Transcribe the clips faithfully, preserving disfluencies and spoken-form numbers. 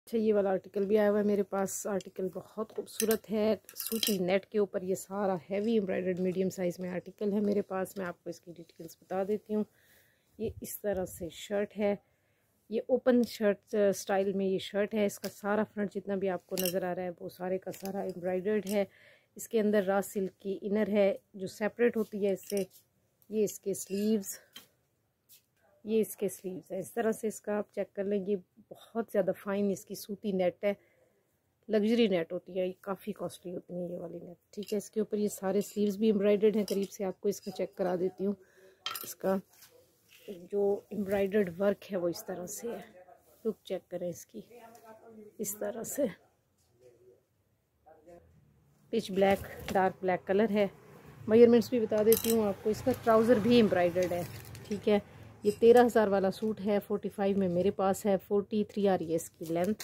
अच्छा, ये वाला आर्टिकल भी आया हुआ है मेरे पास। आर्टिकल बहुत खूबसूरत है, सूती नेट के ऊपर ये सारा हैवी एम्ब्रॉयडर्ड मीडियम साइज़ में आर्टिकल है मेरे पास। मैं आपको इसकी डिटेल्स बता देती हूँ। ये इस तरह से शर्ट है, ये ओपन शर्ट स्टाइल में ये शर्ट है। इसका सारा फ्रंट जितना भी आपको नज़र आ रहा है वो सारे का सारा एम्ब्रॉयडर्ड है। इसके अंदर रा सिल्क की इनर है जो सेपरेट होती है इससे। ये इसके स्लीव्स, ये इसके स्लीव्स है। इस तरह से इसका आप चेक कर लेंगे। बहुत ज़्यादा फाइन इसकी सूती नेट है, लग्जरी नेट होती है, ये काफ़ी कॉस्टली होती है ये वाली नेट। ठीक है, इसके ऊपर ये सारे स्लीव्स भी एम्ब्रॉयडर्ड हैं। करीब से आपको इसका चेक करा देती हूँ। इसका जो एम्ब्रॉयडर्ड वर्क है वो इस तरह से है। लुक चेक करें इसकी, इस तरह से pitch black, dark black colour है। मेजरमेंट्स भी बता देती हूँ आपको। इसका ट्राउज़र भी एम्ब्रॉयडर्ड है। ठीक है, ये तेरह हज़ार वाला सूट है, फोर्टी फाइव में मेरे पास है, फोर्टी थ्री आ रही है इसकी लेंथ।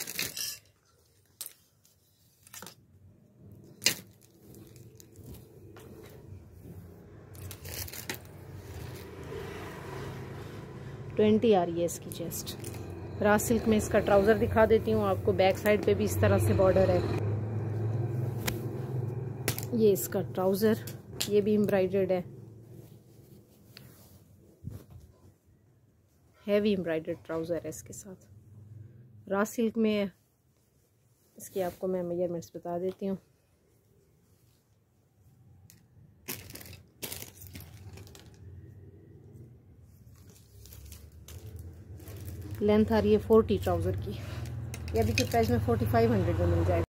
ट्वेंटी आ रही है इसकी चेस्ट। रा सिल्क में इसका ट्राउज़र दिखा देती हूँ आपको। बैक साइड पे भी इस तरह से बॉर्डर है। ये इसका ट्राउज़र, ये भी एम्ब्रॉयडर्ड है, हैवी एम्ब्रॉयडर्ड ट्राउज़र है इसके साथ। रा सिल्क में है। इसकी आपको मैं मेजरमेंट्स बता देती हूँ। लेंथ आ रही है फोर्टी ट्राउज़र की। ये अभी के प्राइस में फोर्टी फाइव हंड्रेड में मिल जाएगा।